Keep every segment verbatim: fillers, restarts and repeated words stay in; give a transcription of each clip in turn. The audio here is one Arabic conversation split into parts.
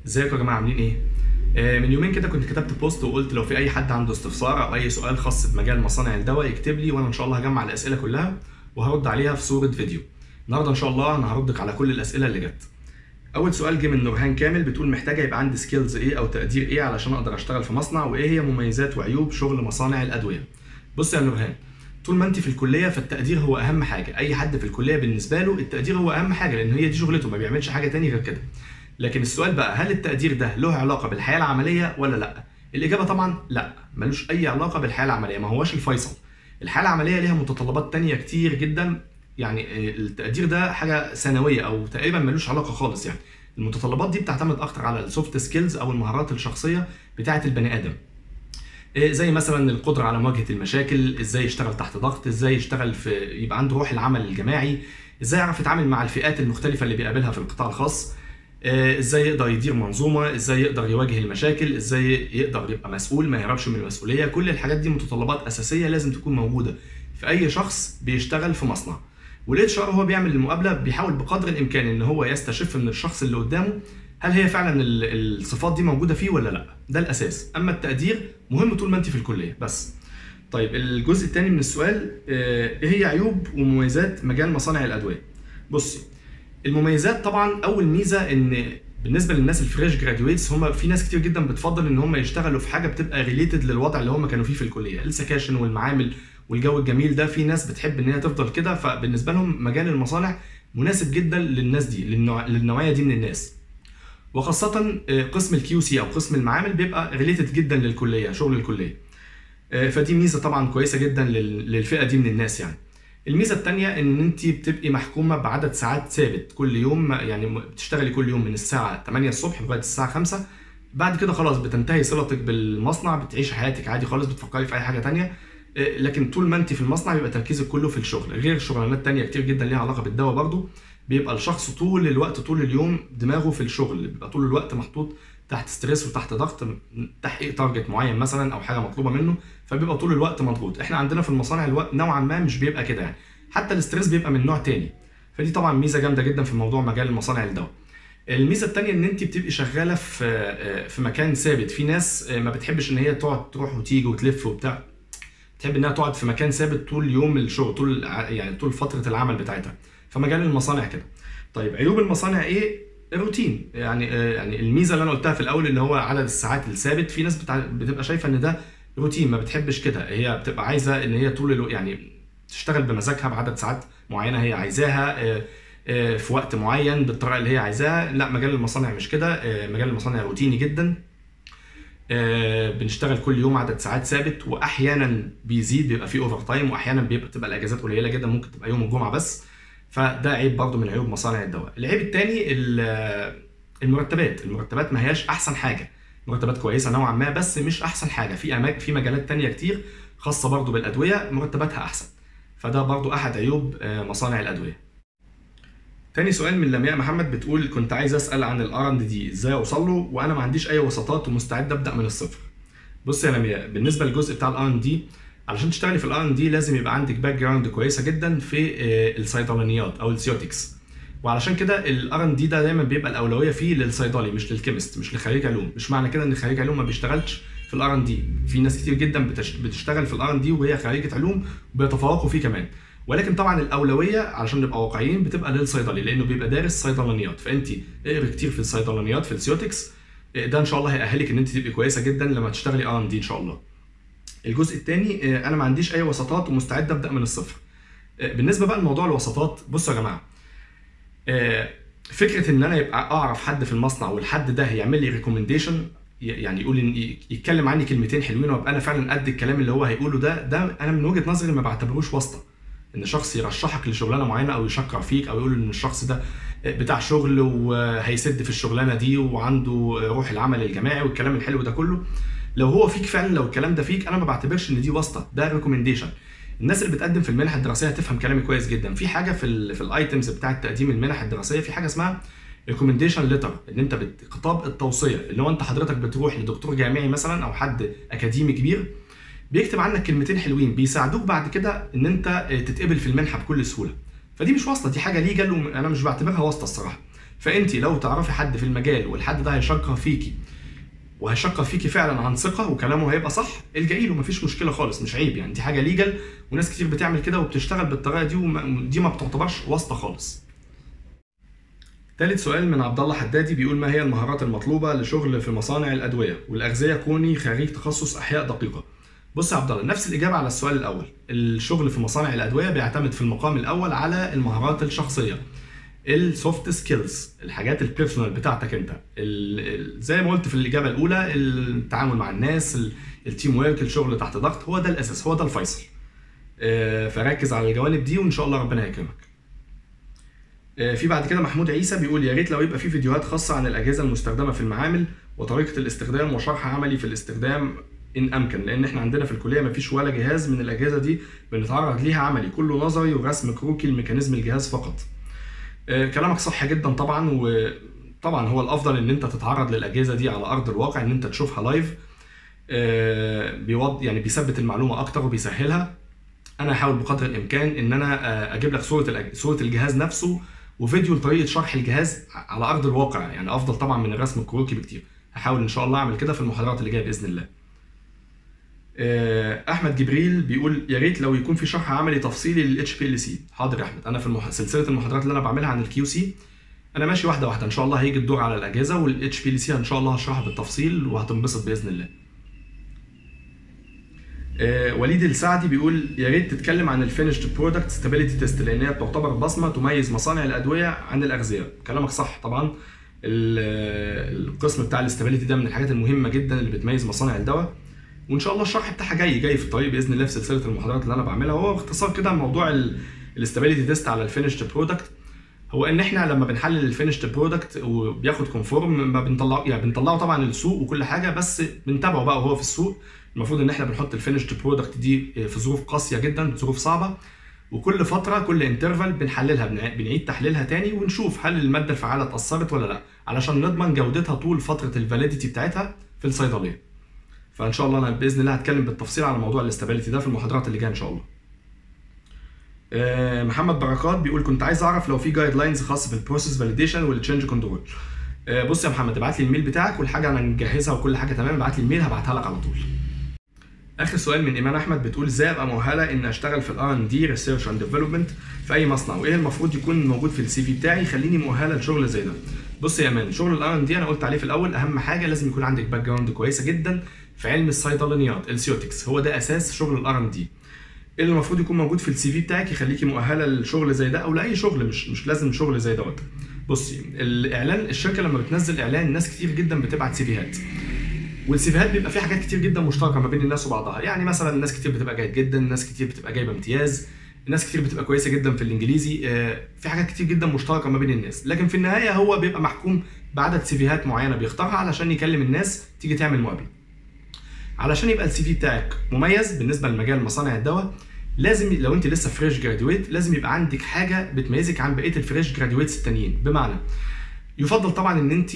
ازيكم يا جماعه عاملين ايه؟ آه، من يومين كده كنت كتبت بوست وقلت لو في اي حد عنده استفسار او اي سؤال خاص بمجال مصانع الدواء يكتب لي، وانا ان شاء الله هجمع الاسئله كلها وهرد عليها في صوره فيديو. النهارده ان شاء الله انا هردك على كل الاسئله اللي جت. اول سؤال جه من نورهان كامل، بتقول محتاجه يبقى عندي سكيلز ايه او تقدير ايه علشان اقدر اشتغل في مصنع، وايه هي مميزات وعيوب شغل مصانع الادويه. بص يا نورهان، طول ما انت في الكليه فالتقدير هو اهم حاجه. اي حد في الكليه بالنسبه له التقدير هو اهم حاجه، لان هي دي شغلته، ما بيعملش حاجه تاني غير كده. لكن السؤال بقى، هل التقدير ده له علاقه بالحياه العمليه ولا لا؟ الاجابه طبعا لا، ملوش اي علاقه بالحياه العمليه، ما هوش الفيصل. الحياه العمليه ليها متطلبات تانية كتير جدا، يعني التقدير ده حاجه ثانويه او تقريبا ملوش علاقه خالص. يعني المتطلبات دي بتعتمد اكتر على السوفت سكيلز او المهارات الشخصيه بتاعه البني ادم، زي مثلا القدره على مواجهه المشاكل، ازاي يشتغل تحت ضغط، ازاي يشتغل في يبقى عنده روح العمل الجماعي، ازاي يعرف يتعامل مع الفئات المختلفه اللي بيقابلها في القطاع الخاص، ازاي يقدر يدير منظومه، ازاي يقدر يواجه المشاكل، ازاي يقدر يبقى مسؤول ما يهربش من المسؤوليه. كل الحاجات دي متطلبات اساسيه لازم تكون موجوده في اي شخص بيشتغل في مصنع. والاتش ار هو بيعمل المقابله بيحاول بقدر الامكان ان هو يستشف من الشخص اللي قدامه هل هي فعلا الصفات دي موجوده فيه ولا لا. ده الاساس، اما التقدير مهم طول ما انت في الكليه بس. طيب الجزء الثاني من السؤال، ايه هي عيوب ومميزات مجال مصانع الادويه؟ بصي، المميزات طبعا اول ميزه ان بالنسبه للناس الفريش جراديويتس، هم في ناس كتير جدا بتفضل ان هم يشتغلوا في حاجه بتبقى ريليتد للوضع اللي هم كانوا فيه في الكليه، السكاشن والمعامل والجو الجميل ده. في ناس بتحب ان هي تفضل كده، فبالنسبه لهم مجال المصانع مناسب جدا للناس دي، للنوع... للنوعيه دي من الناس. وخاصه قسم الكيو سي او قسم المعامل بيبقى ريليتد جدا للكليه، شغل الكليه. فدي ميزه طبعا كويسه جدا للفئه دي من الناس. يعني الميزه الثانيه ان انت بتبقي محكومه بعدد ساعات ثابت كل يوم، يعني بتشتغلي كل يوم من الساعه تمانية الصبح لغايه الساعه خمسة. بعد كده خلاص بتنتهي صلتك بالمصنع، بتعيشي حياتك عادي خالص، بتفكري في اي حاجه ثانيه. لكن طول ما انت في المصنع بيبقى تركيزك كله في الشغل، غير شغلانات ثانيه كتير جدا ليها علاقه بالدواء برضه. بيبقى الشخص طول الوقت طول اليوم دماغه في الشغل، بيبقى طول الوقت محطوط تحت ستريس وتحت ضغط تحقيق تارجت معين مثلا او حاجه مطلوبه منه، فبيبقى طول الوقت مضغوط. احنا عندنا في المصانع الوقت نوعا ما مش بيبقى كده، يعني حتى الاستريس بيبقى من نوع تاني. فدي طبعا ميزه جامده جدا في موضوع مجال المصانع الدواء. الميزه الثانيه ان انت بتبقي شغاله في في مكان ثابت. في ناس ما بتحبش ان هي تقعد تروح وتيجي وتلف وبتاع، تحب انها تقعد في مكان ثابت طول يوم الشغل، طول يعني طول فتره العمل بتاعتها. فمجال المصانع كده. طيب عيوب المصانع ايه؟ الروتين. يعني يعني الميزه اللي انا قلتها في الاول اللي هو عدد الساعات الثابت، في ناس بتبقى شايفه ان ده روتين، ما بتحبش كده. هي بتبقى عايزه ان هي طول الو... يعني تشتغل بمزاجها بعدد ساعات معينه هي عايزاها في وقت معين بالطريقه اللي هي عايزاها. لا، مجال المصانع مش كده، مجال المصانع روتيني جدا. بنشتغل كل يوم عدد ساعات ثابت، واحيانا بيزيد بيبقى فيه اوفر تايم، واحيانا بيبقى تبقى الاجازات قليله جدا، ممكن تبقى يوم الجمعه بس. فده عيب برضه من عيوب مصانع الدواء. العيب الثاني المرتبات. المرتبات ما هياش احسن حاجه، مرتبات كويسه نوعا ما بس مش احسن حاجه. في اماكن في مجالات ثانيه كتير خاصه برضه بالادويه مرتباتها احسن، فده برضه احد عيوب مصانع الادويه. تاني سؤال من لمياء محمد، بتقول كنت عايز اسال عن الار اند دي، ازاي اوصل له وانا ما عنديش اي وساطات ومستعد ابدا من الصفر. بص يا لمياء، بالنسبه للجزء بتاع الار اند دي، علشان تشتغلي في الار اند دي لازم يبقى عندك باك جراوند كويسه جدا في الصيدلانيات او السيوتكس. وعلشان كده الار اند دي ده دايما بيبقى الاولويه فيه للصيدلي مش للكيمست، مش لخريج علوم. مش معنى كده ان خريج علوم ما بيشتغلش في الار اند دي، في ناس كتير جدا بتشتغل في الار اند دي وهي خريجه علوم وبيتفوقوا فيه كمان. ولكن طبعا الاولويه علشان نبقى واقعيين بتبقى للصيدلي، لانه بيبقى دارس صيدلانيات. فانت اقري كتير في الصيدلانيات في السيوتكس، ده ان شاء الله هيأهلك ان انت تبقي كويسه جدا لما تشتغلي ار ان دي ان شاء الله. الجزء الثاني، انا ما عنديش اي وساطات ومستعد ابدا من الصفر. بالنسبه بقى لموضوع الوساطات، بصوا يا جماعه، فكره ان انا يبقى اعرف حد في المصنع والحد ده يعمل لي ريكومنديشن، يعني يقول ان يتكلم عني كلمتين حلوين وابقى انا فعلا قد الكلام اللي هو هيقوله ده، ده انا من وجهه نظري ما بعتبروش واسطه. ان شخص يرشحك لشغلانه معينه او يشكر فيك او يقول ان الشخص ده بتاع شغل وهيسد في الشغلانه دي وعنده روح العمل الجماعي والكلام الحلو ده كله، لو هو فيك فعلا، لو الكلام ده فيك، انا ما بعتبرش ان دي واسطه، ده ريكومنديشن. الناس اللي بتقدم في المنح الدراسيه هتفهم كلامي كويس جدا. في حاجه في ال في الايتمز بتاعه تقديم المنح الدراسيه، في حاجه اسمها ريكومنديشن ليتر، ان انت خطاب التوصيه، اللي هو انت حضرتك بتروح لدكتور جامعي مثلا او حد اكاديمي كبير بيكتب عنك كلمتين حلوين بيساعدوك بعد كده ان انت تتقبل في المنحه بكل سهوله. فدي مش واسطه، دي حاجه ليجل وانا مش بعتبرها واسطه الصراحه. فانت لو تعرفي حد في المجال والحد ده هيشكر فيكي وهيشكر فيكي فعلا عن ثقه وكلامه هيبقى صح، الجئي له، مفيش مشكله خالص، مش عيب يعني، دي حاجه ليجل وناس كتير بتعمل كده وبتشتغل بالطريقه دي، ودي ما بتعتبرش واسطه خالص. ثالث سؤال من عبد الله حدادي بيقول ما هي المهارات المطلوبه لشغل في مصانع الادويه والاغذيه كوني خريج تخصص احياء دقيقه؟ بص يا عبد الله، نفس الاجابه على السؤال الاول. الشغل في مصانع الادويه بيعتمد في المقام الاول على المهارات الشخصيه، السوفت سكيلز، الحاجات البيرسونال بتاعتك انت، زي ما قلت في الاجابه الاولى، التعامل مع الناس، التيم ورك، الشغل تحت ضغط، هو ده الاساس، هو ده الفيصل. فركز على الجوانب دي وان شاء الله ربنا يكرمك. في بعد كده محمود عيسى بيقول يا ريت لو يبقى في فيديوهات خاصه عن الاجهزه المستخدمه في المعامل وطريقه الاستخدام وشرح عملي في الاستخدام ان امكن، لان احنا عندنا في الكليه مفيش ولا جهاز من الاجهزه دي بنتعرض ليها عملي، كله نظري ورسم كروكي لميكانيزم الجهاز فقط. كلامك صح جدا طبعا، وطبعا هو الافضل ان انت تتعرض للاجهزه دي على ارض الواقع، ان انت تشوفها لايف، بيوض يعني بيثبت المعلومه اكتر وبيسهلها. انا هحاول بقدر الامكان ان انا اجيب لك صوره صوره الجهاز نفسه وفيديو لطريقه شرح الجهاز على ارض الواقع، يعني افضل طبعا من الرسم الكروكي بكتير. هحاول ان شاء الله اعمل كده في المحاضرات اللي جايه باذن الله. احمد جبريل بيقول يا ريت لو يكون في شرح عملي تفصيلي للاتش بي ال سي. حاضر يا احمد، انا في المح... سلسله المحاضرات اللي انا بعملها عن الكيو سي انا ماشي واحده واحده، ان شاء الله هيجي الدور على الاجهزه، والاتش بي ال سي ان شاء الله هشرحها بالتفصيل وهتنبسط باذن الله. آه وليد السعدي بيقول يا ريت تتكلم عن الفينيشد برودكت ستابيليتي تيست، لان هي بتعتبر بصمه تميز مصانع الادويه عن الاغذيه. كلامك صح طبعا، القسم بتاع الاستابيليتي ده من الحاجات المهمه جدا اللي بتميز مصانع الدواء، وان شاء الله الشرح بتاعها جاي جاي في الطريق باذن الله في سلسله المحاضرات اللي انا بعملها. هو باختصار كده موضوع الاستابيليتي تيست على الفينيشد برودكت، هو ان احنا لما بنحلل الفينيشد برودكت وبياخد كونفورم ما بنطلعه، يعني بنطلعه طبعا للسوق وكل حاجه، بس بنتابعه بقى وهو في السوق. المفروض ان احنا بنحط الفينيشد برودكت دي في ظروف قاسيه جدا، ظروف صعبه، وكل فتره كل انترفال بنحللها، بنعيد تحليلها تاني ونشوف هل الماده الفعاله اتاثرت ولا لا، علشان نضمن جودتها طول فتره الفاليديتي بتاعتها في الصيدليه. فان شاء الله انا باذن الله هتكلم بالتفصيل على موضوع الاستابيليتي ده في المحاضرات اللي جايه ان شاء الله. محمد بركات بيقول كنت عايز اعرف لو في جايد لاينز خاصه بالبروسيس فاليديشن والتشينج كنترول. بص يا محمد، ابعت لي الميل بتاعك والحاجه انا مجهزها وكل حاجه تمام، ابعت لي الميل هبعتها لك على طول. اخر سؤال من ايمان احمد بتقول ازاي ابقى مؤهله ان اشتغل في الار ان دي ريسيرش اند ديفلوبمنت في اي مصنع، وايه المفروض يكون موجود في السي في بتاعي يخليني مؤهله لشغل زي ده؟ بص يا ايمان، شغل الار ان دي انا قلت عليه في الاول، اهم حاجه لازم يكون عندك باك جراوند كويسه جدا في علم الصيدلانيات، السيوتكس، هو ده اساس شغل الار ان دي. ايه اللي المفروض يكون موجود في السي في بتاعك يخليكي مؤهله للشغل زي ده او لاي شغل، مش مش لازم شغل زي دوت. بصي، الاعلان، الشركه لما بتنزل اعلان ناس كتير جدا بتبعت سيفيهات، والسيفيهات بيبقى فيه حاجات كتير جدا مشتركه ما بين الناس وبعضها، يعني مثلا ناس كتير بتبقى جيد جدا، ناس كتير بتبقى جايبه امتياز، ناس كتير بتبقى كويسه جدا في الانجليزي، في حاجات كتير جدا مشتركه ما بين الناس، لكن في النهايه هو بيبقى محكوم بعدد سيفيهات معينه بيختارها علشان يكلم الناس تيجي تعمل مقابله. علشان يبقى السي في بتاعك مميز بالنسبه لمجال مصانع الدواء، لازم لو انت لسه فريش جراديويت لازم يبقى عندك حاجه بتميزك عن بقيه الفريش جراديويتس التانيين. بمعنى يفضل طبعا ان انت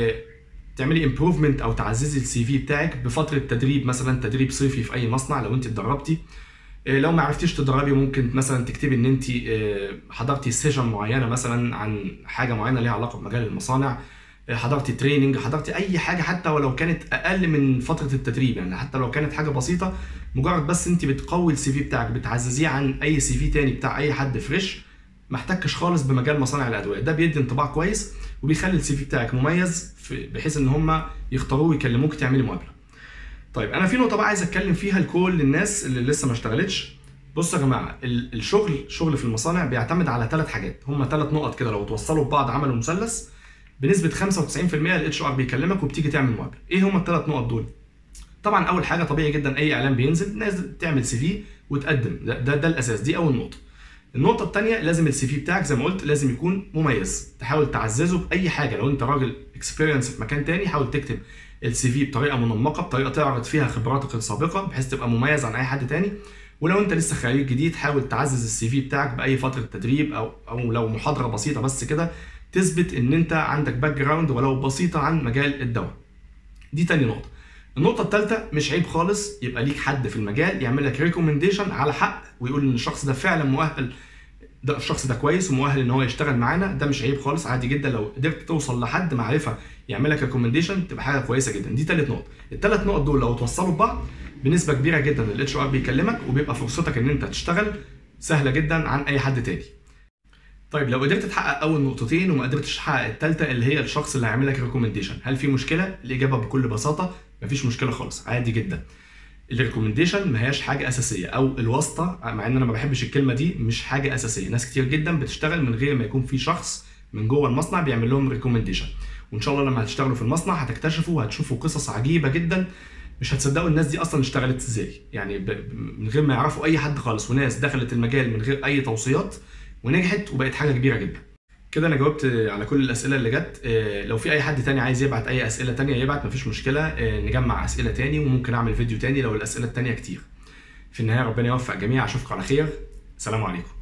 تعملي امبروفمنت او تعززي السي في بتاعك بفتره تدريب، مثلا تدريب صيفي في اي مصنع لو انت اتدربتي. لو ما عرفتيش تدربي ممكن مثلا تكتبي ان انت حضرتي سيشن معينه مثلا عن حاجه معينه ليها علاقه بمجال المصانع، حضرتي تريننج، حضرتي اي حاجه حتى ولو كانت اقل من فتره التدريب، يعني حتى لو كانت حاجه بسيطه، مجرد بس انت بتقوي السي في بتاعك، بتعززيه عن اي سي في تاني بتاع اي حد فريش ما احتكش خالص بمجال مصانع الادويه. ده بيدي انطباع كويس وبيخلي السي في بتاعك مميز بحيث ان هم يختاروه ويكلموك تعملي مقابله. طيب انا في نقطه بقى عايز اتكلم فيها لكل الناس اللي لسه ما اشتغلتش. بصوا يا جماعه، الشغل شغل في المصانع بيعتمد على ثلاث حاجات، هم ثلاث نقط كده لو توصلوا ببعض عملوا مثلث بنسبه خمسة وتسعين في المية الاتش ار بيكلمك وبتيجي تعمل مقابله. ايه هم الثلاث نقط دول؟ طبعا اول حاجه طبيعي جدا اي اعلان بينزل نازل تعمل سي في وتقدم، ده, ده ده الاساس، دي اول نقطه. النقطه الثانيه لازم السي في بتاعك زي ما قلت لازم يكون مميز، تحاول تعززه باي حاجه. لو انت راجل اكسبيرينس في مكان تاني حاول تكتب السي في بطريقه منمقه، بطريقه تعرض فيها خبراتك السابقه بحيث تبقى مميز عن اي حد تاني. ولو انت لسه خريج جديد حاول تعزز السي في بتاعك باي فتره تدريب او او لو محاضره بسيطه بس كده تثبت ان انت عندك باك جراوند ولو بسيطه عن مجال الدواء. دي تاني نقطه. النقطه الثالثه مش عيب خالص يبقى ليك حد في المجال يعمل لك ريكومنديشن على حق ويقول ان الشخص ده فعلا مؤهل ده الشخص ده كويس ومؤهل ان هو يشتغل معانا، ده مش عيب خالص، عادي جدا لو قدرت توصل لحد معرفه يعمل لك ريكومنديشن تبقى حاجه كويسه جدا. دي ثالث نقط. الثلاث نقط دول لو توصلوا ببعض بنسبه كبيره جدا الاتش ار بيكلمك، وبيبقى فرصتك ان انت تشتغل سهله جدا عن اي حد تاني. طيب لو قدرت تحقق اول نقطتين وما قدرتش تحقق الثالثه اللي هي الشخص اللي هيعمل لك ريكومنديشن، هل في مشكله؟ الاجابه بكل بساطه مفيش مشكله خالص، عادي جدا. الريكومنديشن ما هياش حاجه اساسيه، او الواسطه، مع ان انا ما بحبش الكلمه دي، مش حاجه اساسيه. ناس كتير جدا بتشتغل من غير ما يكون في شخص من جوه المصنع بيعمل لهم ريكومنديشن، وان شاء الله لما هتشتغلوا في المصنع هتكتشفوا وهتشوفوا قصص عجيبه جدا مش هتصدقوا الناس دي اصلا اشتغلت ازاي، يعني من غير ما يعرفوا اي حد خالص، وناس دخلت المجال من غير اي توصيات ونجحت وبقت حاجه كبيره جدا. كده انا جاوبت على كل الاسئله اللي جت. لو في اي حد تاني عايز يبعت اي اسئله تانيه يبعت، مفيش مشكله، نجمع اسئله تاني وممكن اعمل فيديو تاني لو الاسئله التانيه كتير. في النهايه ربنا يوفق الجميع، اشوفكم على خير، سلام عليكم.